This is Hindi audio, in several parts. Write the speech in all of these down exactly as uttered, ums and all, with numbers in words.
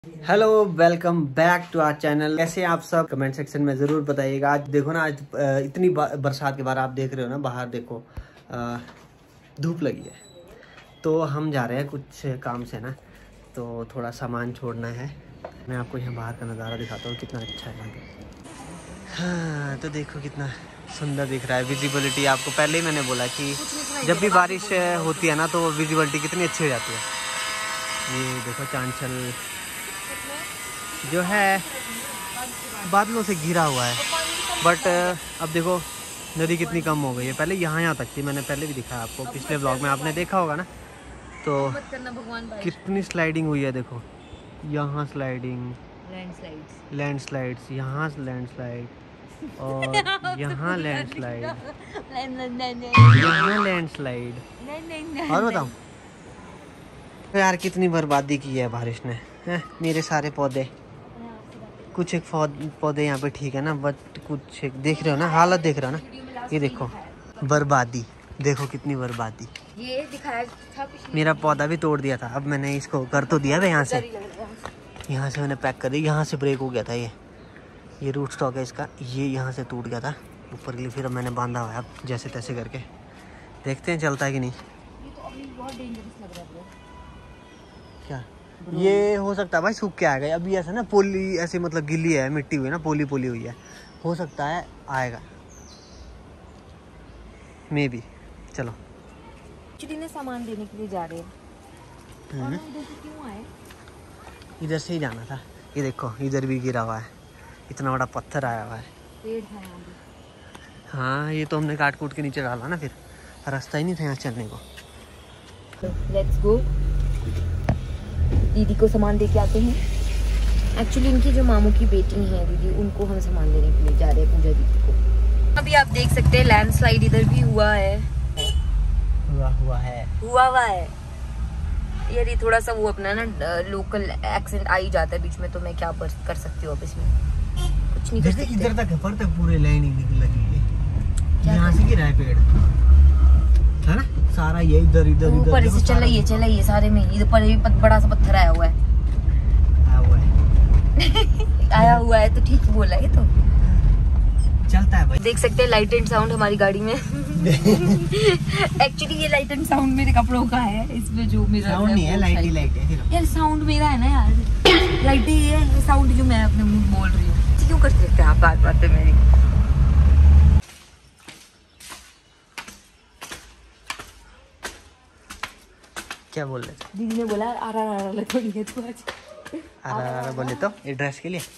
Hello, welcome back to our channel. कैसे आप सब कमेंट सेक्शन में ज़रूर बताइएगा। आज देखो ना, आज इतनी बरसात के बाद आप देख रहे हो ना, बाहर देखो धूप लगी है। तो हम जा रहे हैं कुछ काम से ना, तो थोड़ा सामान छोड़ना है। मैं आपको यहाँ बाहर का नज़ारा दिखाता हूँ, कितना अच्छा है यहाँ पे। हाँ, तो देखो कितना सुंदर दिख रहा है। विजिबिलिटी आपको पहले ही मैंने बोला कि जब भी बारिश होती है ना, तो विजिबिलिटी कितनी अच्छी हो जाती है। ये देखो चांचल जो है बादलों से घिरा हुआ है, बट अब देखो नदी कितनी कम हो गई है। पहले यहाँ यहाँ तक थी, मैंने पहले भी दिखाया आपको, पिछले ब्लॉग में आपने देखा होगा ना। तो कितनी स्लाइडिंग हुई है, देखो यहाँ स्लाइडिंग, लैंडस्लाइड्स लैंडस्लाइड्स यहाँ लैंडस्लाइड और यहाँ लैंडस्लाइड, यहाँ लैंडस्लाइड। और बताऊँ तो यार कितनी बर्बादी की है बारिश ने, है? मेरे सारे पौधे, कुछ एक पौधे यहाँ पे ठीक है ना, बट कुछ एक देख रहे हो ना, हालत देख रहे हो ना। ये देखो बर्बादी, देखो कितनी बर्बादी। ये दिखाया था, मेरा पौधा भी तोड़ दिया था। अब मैंने इसको कर तो दिया था यहाँ से, यहाँ से मैंने पैक कर दिया। यहाँ से ब्रेक हो गया था, ये ये रूट स्टॉक है इसका, ये यहाँ से टूट गया था ऊपर के लिए। फिर अब मैंने बांधा हुआ है, अब जैसे तैसे करके देखते हैं चलता है कि नहीं। क्या ये हो सकता है भाई, सूख के आएगा अभी ऐसा ना, पोली ऐसे मतलब गिल्ली है, मिट्टी हुई है ना, पोली पोली हुई है, हो सकता है आएगा मे बी। चलो ने सामान देने के लिए जा रहे हैं। और इधर से क्यों आए? इधर से ही जाना था। ये देखो इधर भी गिरा हुआ है, इतना बड़ा पत्थर आया हुआ है। पेड़ था यहाँ भी। हाँ, ये तो हमने काट कूट के नीचे डाला ना, फिर रास्ता ही नहीं था यहाँ चलने को। लेट्स गो, दीदी को सामान दे के आते हैं। एक्चुअली इनकी जो मामू की बेटी है दीदी, उनको हम सामान देने के लिए जा रहे हैं, पूजा दीदी को। अभी आप देख सकते हैं लैंडस्लाइड इधर भी हुआ है, हुआ हुआ है हुआ हुआ है यार। ये थोड़ा सा वो अपना ना लोकल एक्सेंट आ ही जाता है बीच में, तो मैं क्या कर सकती हूँ अब इसमें, कुछ नहीं कर सकते। इधर तक पर तक पूरे लाइन लगी है, यहाँ से गिरा है पेड़ है ना सारा, ये इधर इधर ऊपर से चल रही है, चल रही है सारे में। इधर पर भी बड़ा सा पत्थर आया हुआ है, आया हुआ है आया हुआ है तो ठीक बोला, ये तो चलता है भाई। देख सकते हैं लाइट एंड साउंड हमारी गाड़ी में। एक्चुअली ये लाइट एंड साउंड मेरे कपड़ों का है, इसमें जो मेरा साउंड नहीं है, लाइट ही लाइट है यार। साउंड मेरा है ना यार, लाइट ही है, साउंड जो मैं अपने मुंह बोल रही हूँ। क्यों कर सकते हैं आप बात बात पे मेरी? क्या बोल रहे थे? दीदी ने बोला आर आर आर लगोड़ी है तू आज। आर आर आर बोले तो ये ड्रेस के लिए।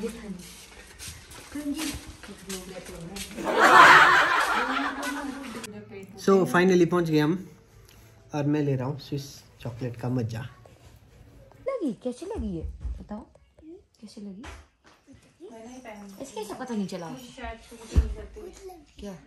सो फाइनली पहुंच गए हम, और मैं ले रहा हूँ स्विस चॉकलेट का मजा। लगी कैसी लगी है बताओ, कैसी लगी? इसके ऐसा पता नहीं चला क्या।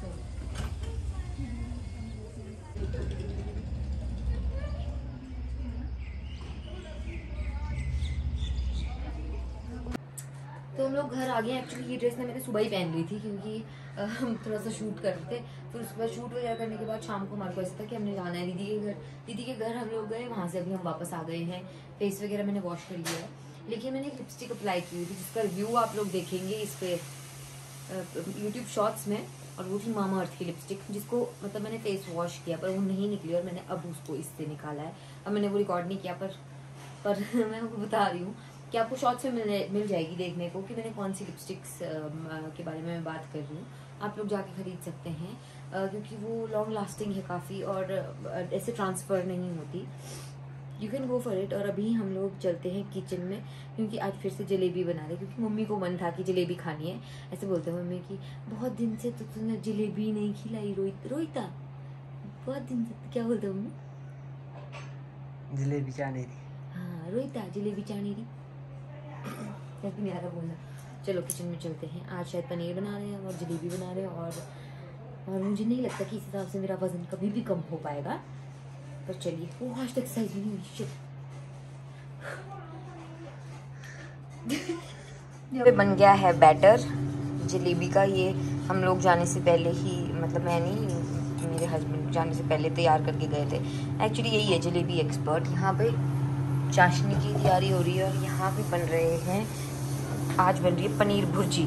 तो हम लोग घर आ गए। एक्चुअली ये ड्रेस ना मैंने सुबह ही पहन ली थी, क्योंकि हम थोड़ा सा शूट कर रहे थे। फिर उसके बाद शूट वगैरह करने के बाद शाम को हमारे को ऐसा था कि हमने जाना है दीदी के घर। दीदी के घर हम लोग गए, वहाँ से अभी हम वापस आ गए हैं। फेस वगैरह मैंने वॉश कर लिया है, लेकिन मैंने एक लिपस्टिक अप्लाई की हुई थी जिसका रिव्यू आप लोग देखेंगे इस पे यूट्यूब शॉर्ट्स में। और वो थी मामा अर्थ की लिपस्टिक, जिसको मतलब मैंने फेस वॉश किया पर वो नहीं निकली, और मैंने अब उसको इससे निकाला है। अब मैंने वो रिकॉर्ड नहीं किया, पर पर मैं आपको बता रही हूँ कि आपको शॉर्ट्स में मिल मिल जाएगी देखने को कि मैंने कौन सी लिपस्टिक्स के बारे में मैं बात कर रही हूँ। आप लोग जाके खरीद सकते हैं, क्योंकि वो लॉन्ग लास्टिंग है काफ़ी, और ऐसे ट्रांसफ़र नहीं होती। You can go for it. और अभी हम लोग चलते हैं किचन में, क्योंकि आज फिर से जलेबी बना रहे, क्योंकि मम्मी को मन था कि जलेबी खानी है। ऐसे बोलते हैं मम्मी कि बहुत दिन से तो तूने जलेबी नहीं खिलाई रोहित रोहिता, बहुत दिन से। क्या बोलते मम्मी? जलेबी चाहनी थी। हाँ रोहिता जलेबी चाहनी थी, ऐसे मेरा बोलना। चलो किचन में चलते हैं। आज शायद पनीर बना रहे हैं और जलेबी बना रहे हैं, और और मुझे नहीं लगता कि इस हिसाब से मेरा वजन कभी भी कम हो पाएगा, पर चलिए। वो आज तक एक्सरसाइज नहीं हुई। ये बन गया है बैटर जलेबी का। ये हम लोग जाने से पहले ही, मतलब मैं नहीं, मेरे हस्बैंड जाने से पहले तैयार करके गए थे। एक्चुअली यही है जलेबी एक्सपर्ट यहाँ पे। चाशनी की तैयारी हो रही है और यहाँ पे बन रहे हैं, आज बन रही है पनीर भुर्जी।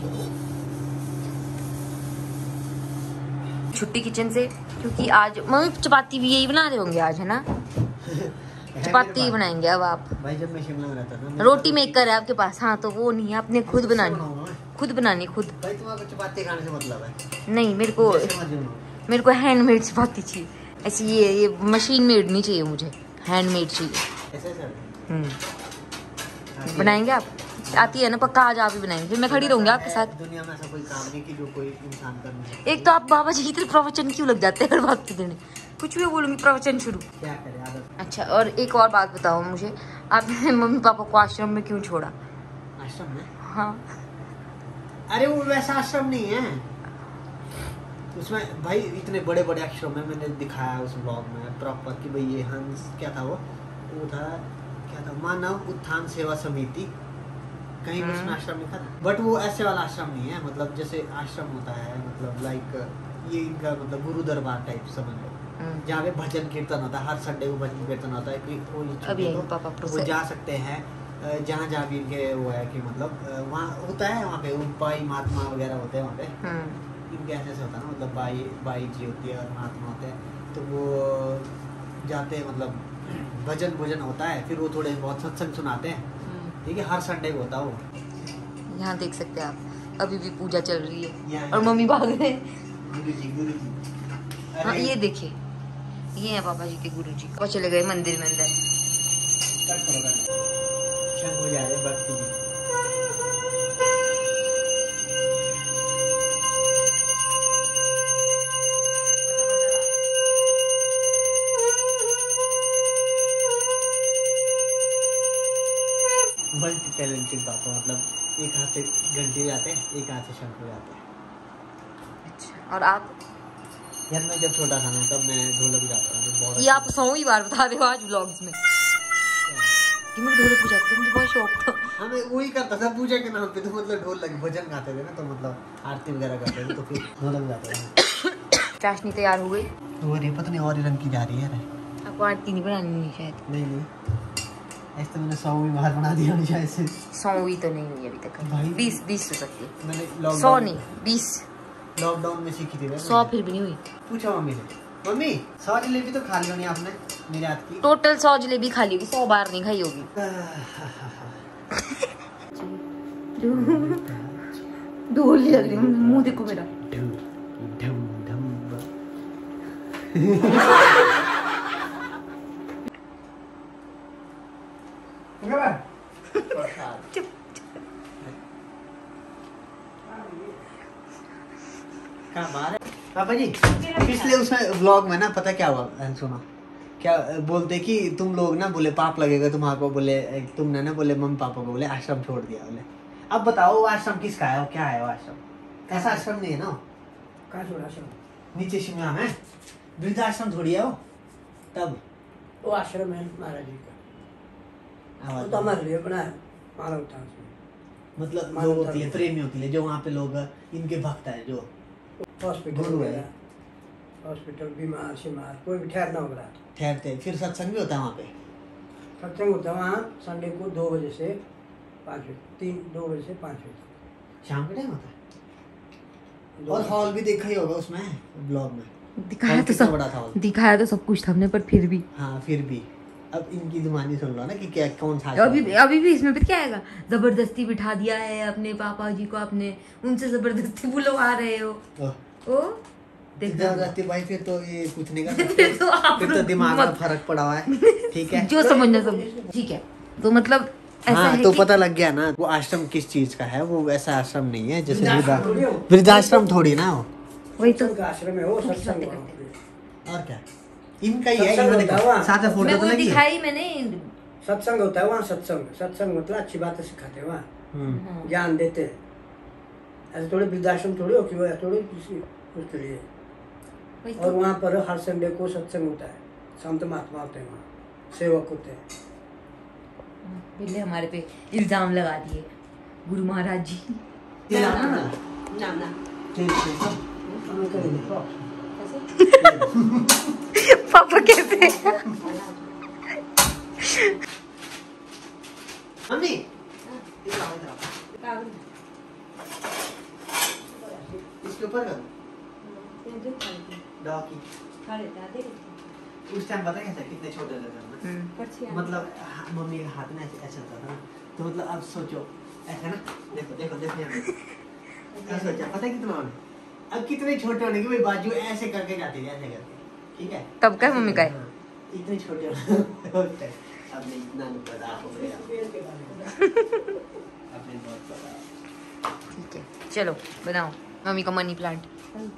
छुट्टी किचन से, क्योंकि आज मम्मी चपाती भी यही बना रहे होंगे आज, है ना? चपाती ही बनाएंगे अब आप। भाई जब मैं शिमला में रहता था, रोटी मेकर है आपके पास? हाँ, तो वो नहीं है, आपने खुद बनानी, खुद बनानी खुद। भाई तुम्हारा चपाती खाने से मतलब है? नहीं, मेरे को मेरे को हैंडमेड चपाती चाहिए, ऐसी ये ये मशीन मेड नहीं चाहिए मुझे, हैंडमेड चाहिए। ऐसे सर बनाएंगे आप? आती है ना पक्का, आज आप ही बनाएंगे, फिर मैं खड़ी रहूंगी आपके साथ। दुनिया में ऐसा कोई काम नहीं कि जो कोई इंसान कर नहीं। एक तो आप बाबा जी इतने प्रवचन क्यों लग जाते हैं हर बात के देने, कुछ भी बोलूंगी प्रवचन शुरू। क्या करें आदत। अच्छा, और एक और बात बताओ मुझे, आपने मम्मी पापा को आश्रम में क्यों छोड़ा? आश्रम में? हाँ। अरे वो वैसा आश्रम नहीं है उसमें भाई, इतने बड़े बड़े अक्षरों में मैंने दिखाया उस ब्लॉग में प्रॉपर कि भाई ये हंस क्या था, वो वो था क्या था, मानव उत्थान सेवा समिति, कहीं भी उसमें आश्रम लिखा था। बट वो ऐसे वाला आश्रम नहीं है, मतलब जैसे आश्रम होता है, मतलब लाइक ये इनका मतलब गुरु दरबार टाइप समझ लो, जहाँ पे भजन कीर्तन होता है, हर संडे को भजन कीर्तन होता है। कोई तो वो जा सकते हैं जहाँ जहाँ भी इनके वो है कि मतलब वहाँ होता है, वहाँ पे बाई महात्मा वगैरह होते हैं वहाँ पे, इनके ऐसे ऐसे होता है ना, मतलब बाई बाई जी होती है और महात्मा होते हैं, तो वो जाते हैं, मतलब भजन भजन होता है, फिर वो थोड़े बहुत सत्संग सुनाते हैं, ठीक है, हर संडे को होता है वो। यहाँ देख सकते हैं आप, अभी भी पूजा चल रही है और मम्मी भाग रहे हैं। गुरुजी गुरुजी। हाँ, ये देखिए, ये है पापा जी के गुरुजी। वो चले गए मंदिर में अंदर। शंभू जा रहे भक्ति जी। मल्टी टैलेंटेड पापा, मतलब एक हाथ से घंटे जाते हैं, एक हाथ से शंख जाते हैं। अच्छा, और आप? यार मैं जब छोटा था ना तब मैं ढोलक जाता था बहुत। ये आप सौ ही बार बता रहे हो आज व्लॉग्स में कि मैं ढोलक बजाता था, मुझे बहुत शौक था। हाँ मैं वही करता था पूजा के नाम पे, तो मतलब ढोलक भजन गाते थे ना, तो मतलब आरती वगैरह करते थे, तो फिर ढोलक जाते थे। चाशनी तैयार हो गई? तो ये पता नहीं और ही रंग की जा रही है। आपको आरती नहीं बनानी शायद? नहीं नहीं, ऐसे तो मैंने सौ भी बाहर बना दिया शायद से। सौ हुई तो नहीं हुई अभी तक भाई, बीस बीस हो सकती है। मैंने सौ नहीं, बीस लॉकडाउन में सीखी थी। सौ फिर भी नहीं हुई। पूछा मम्मी से, मम्मी सौ जलेबी तो खा ली होनी आपने मेरे हाथ की? टोटल सौ जलेबी खा ली होगी, सौ बार नहीं खाई होगी। ढोल लग रही, मुंह देखो मेरा। पापा जी पिछले उसमें व्लॉग में ना पता क्या हुआ, सुनो क्या बोलते कि तुम लोग ना बोले पाप लगेगा तुम्हारे को, बोले तुमने ना बोले मम्मी पापा को बोले आश्रम छोड़ दिया। बोले अब बताओ वो आश्रम किसका है, वो क्या है वो आश्रम? ऐसा आश्रम नहीं है ना, कहाँ छोड़ा आश्रम? नीचे शिमला में वृद्धाश्रम थोड़ी है वो। तब वो आश्रम है महाराज जी का, वो तो हमारे लिए बनाया मानवता, मतलब लोगों के लिए, प्रेमियों के लिए, जो वहाँ पे लोग इनके भक्त है, जो हॉस्पिटल है, हॉस्पिटल बीमार शिमार कोई भी ठहरना होगा ठहरते। फिर सत्संग भी होता है वहाँ पे? सत्संग होता है वहाँ संडे को दो बजे से पाँच बजे, तीन दो बजे से पाँच बजे शाम के टाइम होता है। और हॉल भी देखा ही होगा उसमें ब्लॉग में, दिखाया तो सब बड़ा था, दिखाया तो सब कुछ था हमने, पर फिर भी हाँ फिर भी अब इनकी जुबानी सुन लो ना कि क्या कौन सा। अभी अभी भी इसमें क्या आएगा, जबरदस्ती बिठा दिया है अपने पापा जी को, आपने उनसे जबरदस्ती बुलवा रहे हो। ओ जबरदस्ती भाई, फिर तो ये कुछ नहीं कर सकते। तो फिर तो दिमाग में फर्क पड़ा हुआ है, ठीक है जो समझना सब ठीक है। तो मतलब ऐसा हाँ, है तो कि... पता लग गया ना वो आश्रम किस चीज का है। वो ऐसा आश्रम नहीं है जैसे वृद्धाश्रम थोड़ी ना हो, वही तो आश्रम है वो, सत्संग और क्या इनका ही है। इन्होंने साथ में फोटो तो लगी दिखाई मैंने, सत्संग होता है वहाँ, सत्संग सत्संग मतलब अच्छी बातें सिखाते हैं वहाँ, ज्ञान देते हैं। ऐसे थोड़े वृद्धाश्रम थोड़ी हो कि वो थोड़ी किसी उसके लिए। और वहाँ पर हर संडे को सत्संग होता है, संत महात्मा होते हैं वहाँ, सेवक होते हैं। पहले हमारे पे इल्जाम लगा दिए गुरु महाराज जी। पापा कैसे मम्मी इधर आओ, इधर आओ। इसके ऊपर कर डॉकी। उस टाइम पता कैसा कितने छोटे थे मतलब मम्मी के हाथ में ऐसे ऐसा होता था ना, तो मतलब अब सोचो ऐसा ना, देखो देखो देखो यहाँ पे सोचा पता है कितना होने, अब कितने छोटे होने के भाई बाजू ऐसे करके जाते थे ऐसे करके, ठीक है कब का मम्मी का है? इतने छोटे होते अब नहीं इतना नहीं पता आपको अपने बहुत पता। ठीक है चलो बनाओ मम्मी का money plant.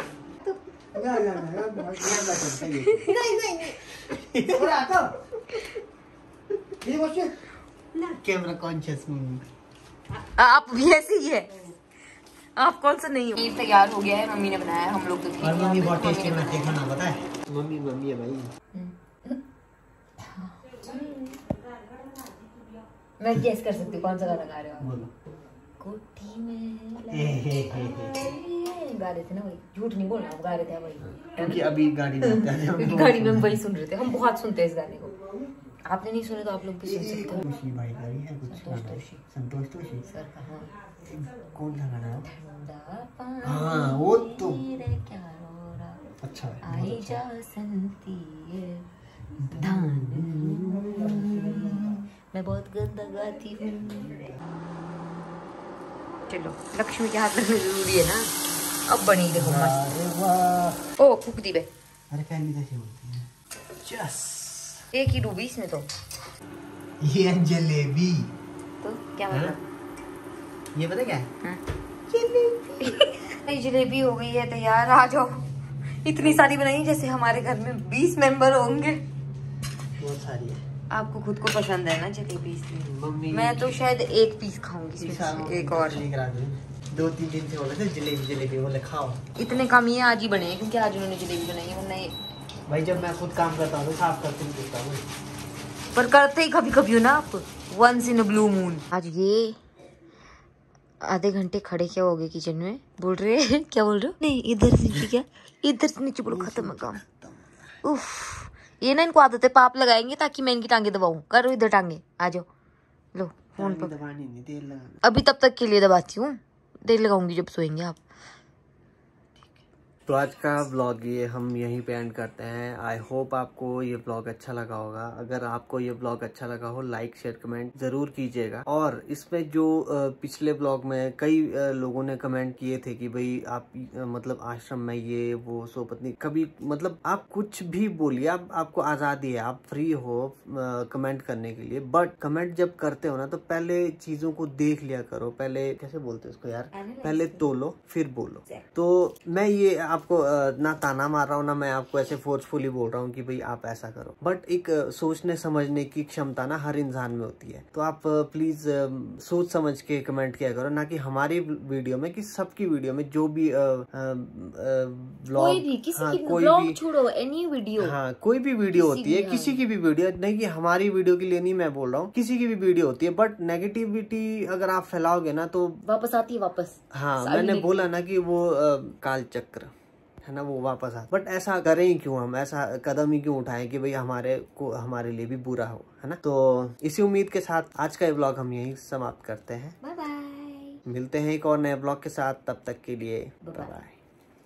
Camera conscious mummy, आप भी ऐसे ही है, आप कौन सा नहीं हो। ये तैयार हो गया है, मम्मी ने बनाया है, हम लोग तो और मम्मी बहुत टेस्टी बनाती है खाना, पता है मम्मी मम्मी है भाई। मैं गेस कर सकती हूँ कौन सा गाना गा रहे हो। बोलो। कोठी में हे हे हे हे गा रहे थे ना, वही झूठ नहीं बोलना, गा रहे थे वही, क्योंकि अभी गाड़ी में आते हैं क्योंकि गाड़ी में हम वही सुन रहे थे, हम बहुत सुनते हैं इस गाने को। आपने नहीं सुने तो आप लोग भी सुन सकते हो। खुशी भाई गाड़ी है कुछ संतोष तोषी। संतोष तोषी सर का हाँ। कौन सा गाना है? ठंडा पानी हाँ वो तो रे क्या रो रहा, अच्छा है, आई बहुत अच्छा जा संती है धान, मैं बहुत गंदा गाती हूँ। चलो लक्ष्मी के हाथ लगने जरूरी है ना, अब बनी देखो मस्त। अरे वाह, ओ फूक दी बे। अरे फैमिली कैसे बोलती है? यस, एक ही डूबी इसमें तो। ये जलेबी तो क्या मतलब? ये पता क्या है? हाँ? जलेबी जलेबी हो गई है तैयार, आ जाओ। इतनी सारी बनाई जैसे हमारे घर में बीस मेंबर होंगे। बहुत सारी है। आपको खुद को पसंद है ना जलेबी, इसलिए मम्मी मैं तो शायद एक पीस खाऊंगी इसमें से, एक और। दो तीन दिन से बोले थे जलेबी जलेबी, बोले खाओ। इतने कम ही आज ही बने हैं क्योंकि आज उन्होंने जलेबी बनाई है, वरना ये भाई जब मैं खुद काम करता हूँ साफ करते नहीं करता हूँ, पर करते ही कभी कभी हो ना आप, once in a blue moon. आज ये आधे घंटे खड़े क्या हो गए किचन में, बोल रहे हैं क्या बोल रहे हो? नहीं इधर से नीचे, क्या इधर से नीचे बोलो, खत्म है काम। उफ, ये ना इनको आदत है, पाप लगाएंगे ताकि मैं इनकी टांगे दबाऊं। करो इधर टांगे, आ जाओ, लो फोन पर। दबानी नहीं, तेल लगाना। अभी तब तक के लिए दबाती हूँ, देर लगाऊंगी जब सोएंगे आप। तो आज का व्लॉग ये हम यहीं पे एंड करते हैं। आई होप आपको ये व्लॉग अच्छा लगा होगा। अगर आपको ये व्लॉग अच्छा लगा हो, लाइक शेयर कमेंट जरूर कीजिएगा। और इसमें जो पिछले व्लॉग में कई लोगों ने कमेंट किए थे कि भाई आप मतलब आश्रम में ये वो सो पत्नी, कभी मतलब आप कुछ भी बोलिए, आप आपको आज़ादी है, आप फ्री हो कमेंट करने के लिए। बट कमेंट जब करते हो ना तो पहले चीजों को देख लिया करो, पहले कैसे बोलते हैं उसको यार, पहले तोलो फिर बोलो। तो मैं ये आपको ना ताना मार रहा हूँ ना मैं आपको ऐसे फोर्सफुली बोल रहा हूँ कि भाई आप ऐसा करो, बट एक सोचने समझने की क्षमता ना हर इंसान में होती है। तो आप प्लीज सोच समझ के कमेंट किया करो, ना कि हमारी वीडियो में, कि सबकी वीडियो में जो भी व्लॉग, कोई भी किसी हाँ, की कोई व्लॉग भी छोड़ो, एनी वीडियो, हाँ कोई भी वीडियो होती है, हाँ। किसी की भी वीडियो, नहीं कि हमारी वीडियो के लिए नहीं मैं बोल रहा हूँ, किसी की भी वीडियो होती है, बट नेगेटिविटी अगर आप फैलाओगे ना तो वापस आती है वापस। हाँ मैंने बोला ना कि वो काल चक्र है ना, वो वापस आ। बट ऐसा करें ही क्यों, हम ऐसा कदम ही क्यों उठाएं कि भाई हमारे को हमारे लिए भी बुरा हो, है ना। तो इसी उम्मीद के साथ आज का व्लॉग हम यहीं समाप्त करते हैं। बाय बाय, मिलते हैं एक और नए व्लॉग के साथ, तब तक के लिए बाय बाय।